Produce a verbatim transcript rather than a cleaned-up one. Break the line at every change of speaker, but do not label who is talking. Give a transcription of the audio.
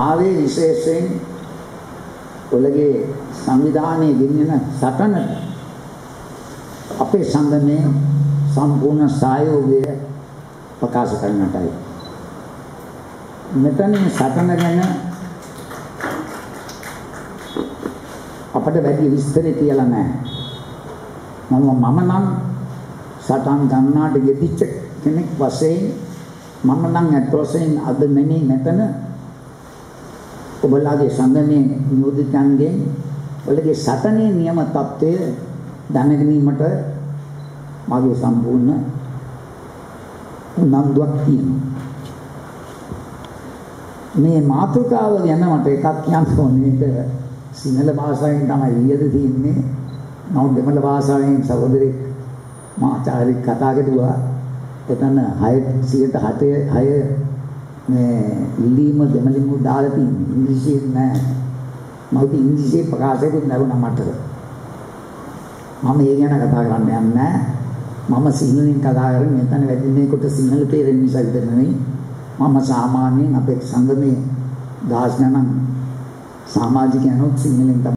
ආවේ විශේෂයෙන් ඔලගේ සංවිධානයේ ගෙනියන සටනට අපේ සංගමයේ සම්පූර්ණ සහයෝගය ප්‍රකාශ කරන්නටයි. මෙතන සටන ගැන අපිට වැඩි විස්තර කියලා නැහැ. මම මම නම් සටන් ගන්නාට යෙදිච්ච කෙනෙක් වශයෙන් මම නම් අත් වශයෙන් අද නෙමෙයි මෙතන ඔබලාගේ සංගමයේ නියෝජිතයන්ගෙන් ඔයගේ සටනේ නියම තත්ත්වය දැනගැනීමට මගේ සම්පූර්ණ උනන්දුවක් තියෙනවා. මේ මාතෘකාව ගැන මට එකක් කියන්න ඕනේ. සිංහල භාෂාවෙන් තමයි ලියද තියෙන්නේ. නමුත් දෙමළ භාෂාවෙන් සහෝදරෙක් මාචාරි කතා කරුවා. එතන හයට හය මේ ඉල්ලීම දෙමළින්ම දාලා තියෙන්නේ. ඉංග්‍රීසියෙන් නෑ. මම ඉංග්‍රීසියෙන් ප්‍රකාශයකුත් ලැබුණා මට. මම ඒ ගැන කතා කරන්න යන්නේ නෑ. මම සිංහලෙන් කතා කරන්නේ මෙතන වැඩිමේකට සිංහල තේරෙන නිසා විතර නෙවෙයි. මම සාමාන්‍යයෙන් අපේ සංගමේ දහස් ගණන් සමාජිකයන්ොත් සිංහලෙන්